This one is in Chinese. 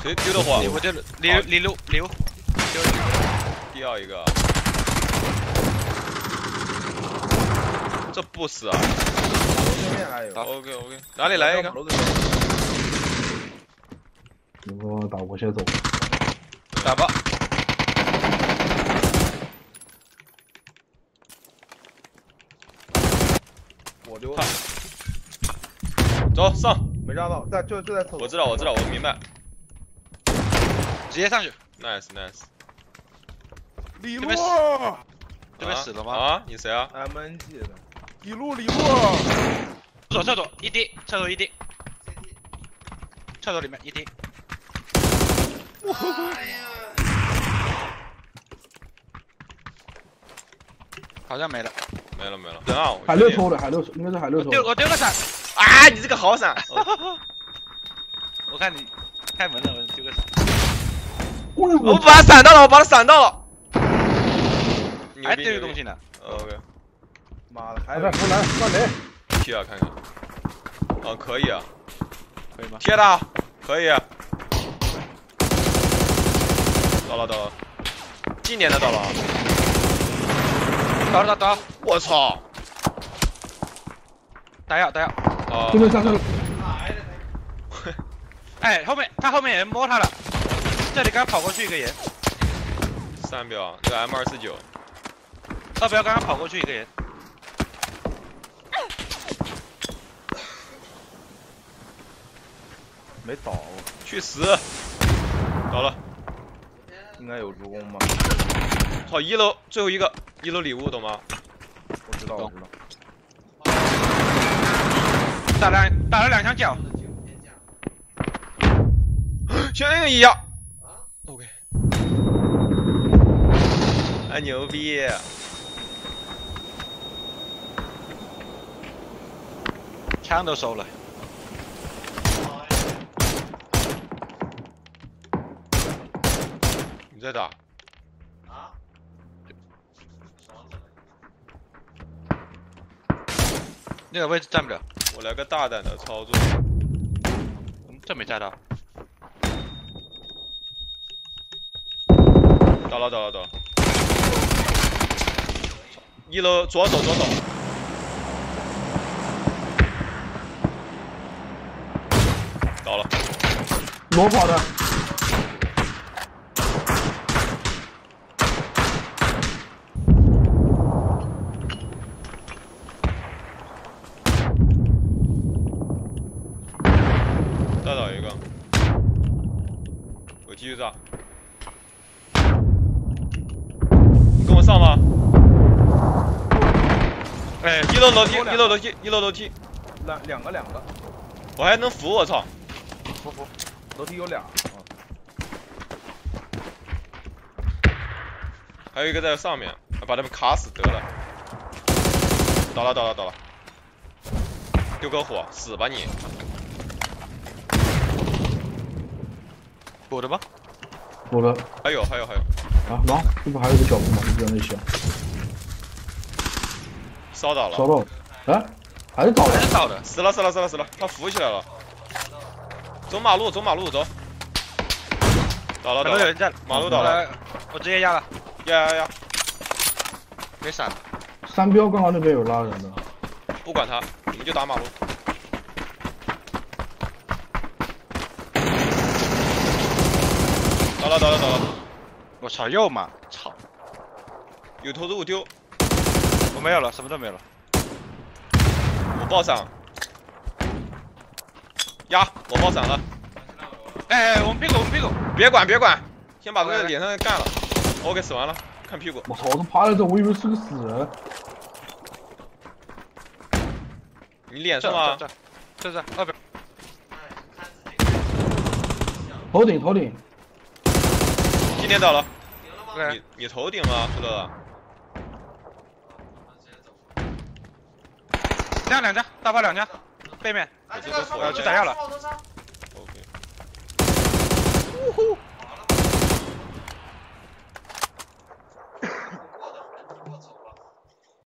丢的火， 我丢了礼物，丢第二一个，这不死啊！ 对面还有。 OK， 哪里来一个？ 我打我先走。 打吧。 我丢了。 走上。 没炸到，就在厕所。 我知道，我明白。 直接上去。 Nice。 李路。 这边死了吗？ 啊，你谁啊 ？MNG 的。李路。 厕所一滴，厕所一滴。厕所里面一滴。好像没了。 没了。等啊， 海六抽的，应该是海六抽。 我丢个伞。 啊，你这个好伞！ 我看你开门了，我丢个伞。 我把他闪到了， 还丢个东西呢。 OK。 妈的，还来出来，上雷。 贴啊，看看。哦，可以啊。 可以吗？ 贴的，可以。到了。今年的到了。 倒。 我操！ 打药。 哦。 这边上去。 哎，他后面有人摸他了，这里刚跑过去一个人。 3秒，这个 M249。 2标刚刚跑过去一个人。 没倒。 去死！倒了。 应该有助攻吧？ 操，1楼最后一个，1楼礼物懂吗？ 我知道。 打了2枪脚。 像一样。OK。哎，牛逼！ 枪都收了。 你在打？ 那个位置站不了。 我来个大胆的操作。 这没炸到。 倒了。1楼左走。倒了。 裸跑的。 再倒一个。我继续炸。跟我上吗？ 哎 ，1楼楼梯。 两个。 我还能扶，我操！ 扶。楼梯有俩。 还有一个在上面，把他们卡死得了。倒了。丢个火，死吧你！ 补的吗？ 补了。 还有。 啊，狼，这不还有一个小兵吗？一边在想。 烧倒了。 哎，还是倒的。 死了，他扶起来了。走马路走。倒了。 有人在马路倒了。 我直接压了。 压。 没闪。 3标刚好那边有拉人的。 不管他，你们就打马路。倒了。 我操，又嘛，操！ 有投资物丢。 我没有了，什么都没有了。 我爆闪。我爆闪了。 哎，我们屁股。 别管，先把这个脸上干了。OK， 死完了，看屁股。 我操，我都趴在这，我以为是个死人。 你脸上吗？ 这2标。 头顶。 今天倒了。 对。 你头顶吗，苏乐？ 亮2家，大炮2家，背面。 我这个火去打药了。 OK。